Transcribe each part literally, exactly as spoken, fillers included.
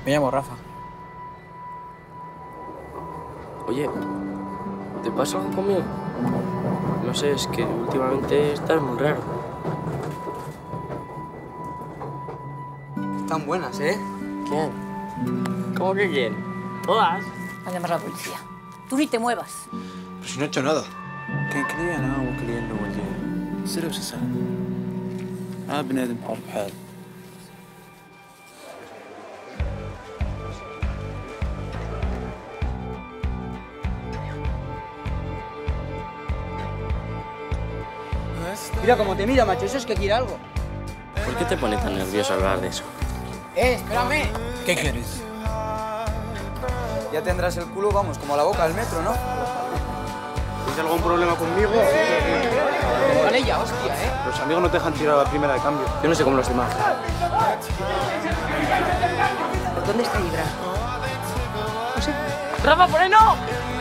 Me llamo Rafa. Oye, ¿te pasa algo conmigo? No sé, es que últimamente estás muy raro. Están buenas, ¿eh? ¿Quién? ¿Cómo que quién? ¿Todas? Va a llamar a la policía. Tú ni te muevas. Pero si no he hecho nada. كان كليا أنا وكليا الأولين سر وسسان أنا بنادم حر بحال Mira cómo te mira, macho. Eso es que quiere algo. ¿Por qué te pone tan nervioso hablar de eso? ¡Eh, espérame! ¿Qué quieres? Ya tendrás el culo, vamos, como la boca del metro, ¿no? ¿Tienes algún problema conmigo? Vale ya, hostia, ¿eh? Los amigos no te dejan tirar a la primera de cambio. Yo no sé cómo los demás. ¿Dónde está Ibra? No sé. ¡Rafa, por ahí no!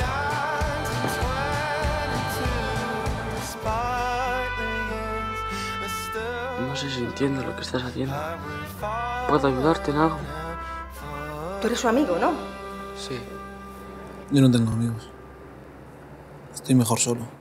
No sé si entiendo lo que estás haciendo. ¿Puedo ayudarte en algo? Tú eres su amigo, ¿no? Sí. Yo no tengo amigos. Estoy mejor solo.